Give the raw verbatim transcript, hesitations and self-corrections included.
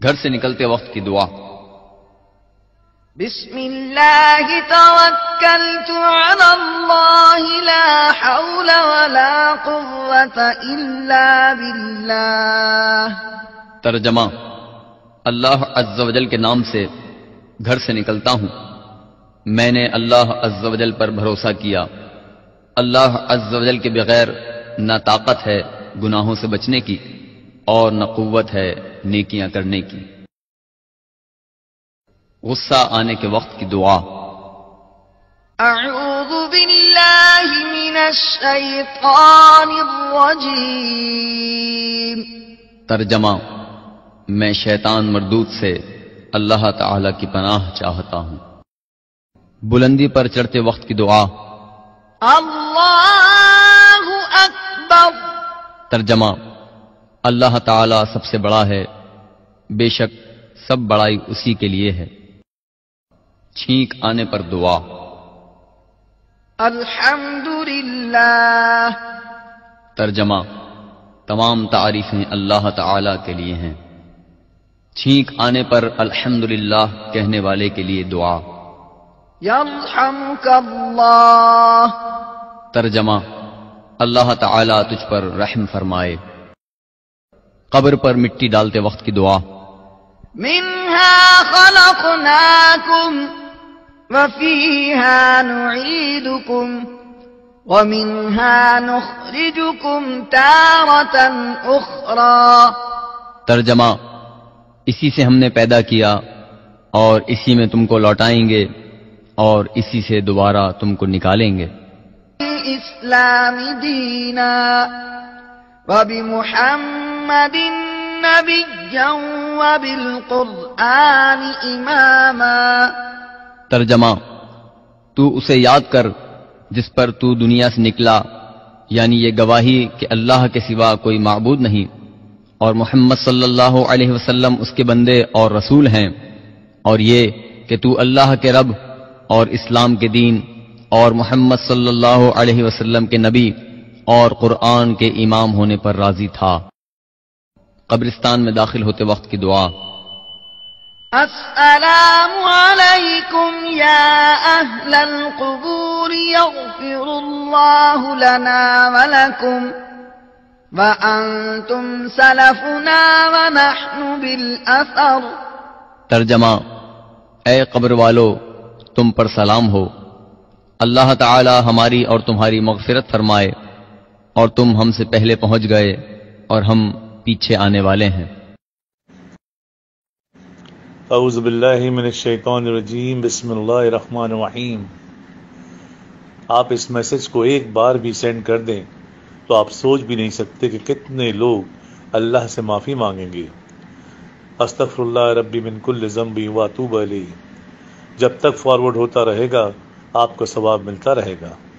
گھر سے نکلتے وقت کی دعا۔ بسم اللہ توکلت علی اللہ لا حول ولا قوة الا باللہ۔ ترجمہ: اللہ عز و جل کے نام سے گھر سے نکلتا ہوں، میں نے اللہ عز و جل پر بھروسہ کیا۔ اللہ عز و جل کے بغیر نہ طاقت ہے گناہوں سے بچنے کی اور نہ قوت ہے نیکیاں کرنے کی۔ غصہ آنے کے وقت کی دعا۔ اعوذ باللہ من الشیطان الرجیم۔ ترجمہ: میں شیطان مردود سے اللہ تعالی کی پناہ چاہتا ہوں۔ بلندی پر چڑھتے وقت کی دعا۔ اللہ اکبر۔ ترجمہ: اللہ تعالی سب سے بڑا ہے، بے شک سب بڑائی اسی کے لیے ہے۔ چھینک آنے پر دعا۔ الحمدللہ۔ ترجمہ: تمام تعریفیں اللہ تعالی کے لیے ہیں۔ چھینک آنے پر الحمدللہ کہنے والے کے لیے دعا۔ یرحمک اللہ۔ ترجمہ: اللہ تعالی تجھ پر رحم فرمائے۔ قبر پر مٹی ڈالتے وقت کی دعا۔ منہا خلقناکم وفیہا نعیدکم ومنہا نخرجکم تارۃ اخری۔ ترجمہ: اسی سے ہم نے پیدا کیا اور اسی میں تم کو لوٹائیں گے اور اسی سے دوبارہ تم کو نکالیں گے۔ اسلام دینا وبمحمد نبیا وبالقرآن اماما۔ ترجمہ: تو اسے یاد کر جس پر تو دنیا سے نکلا، یعنی یہ گواہی کہ اللہ کے سوا کوئی معبود نہیں اور محمد صلی اللہ علیہ وسلم اس کے بندے اور رسول ہیں، اور یہ کہ تو اللہ کے رب اور اسلام کے دین اور محمد صلی اللہ علیہ وسلم کے نبی اور قرآن کے امام ہونے پر راضی تھا۔ قبرستان میں داخل ہوتے وقت کی دعا۔ السلام علیکم یا اہل القبور یغفر اللہ لنا ولکم وانتم سلفنا ونحن بالاثر۔ ترجمہ: اے قبر والو، تم پر سلام ہو، اللہ تعالی ہماری اور تمہاری مغفرت فرمائے، اور تم ہم سے پہلے پہنچ گئے اور ہم پیچھے آنے والے ہیں۔ اعوذ باللہ من الشیطان الرجیم، بسم اللہ الرحمن الرحیم۔ آپ اس میسج کو ایک بار بھی سینڈ کر دیں تو آپ سوچ بھی نہیں سکتے کہ کتنے لوگ اللہ سے معافی مانگیں گے۔ استغفر اللہ ربی من کل ذنب واتوب الیہ۔ جب تک فارورڈ ہوتا رہے گا آپ کو ثواب ملتا رہے گا۔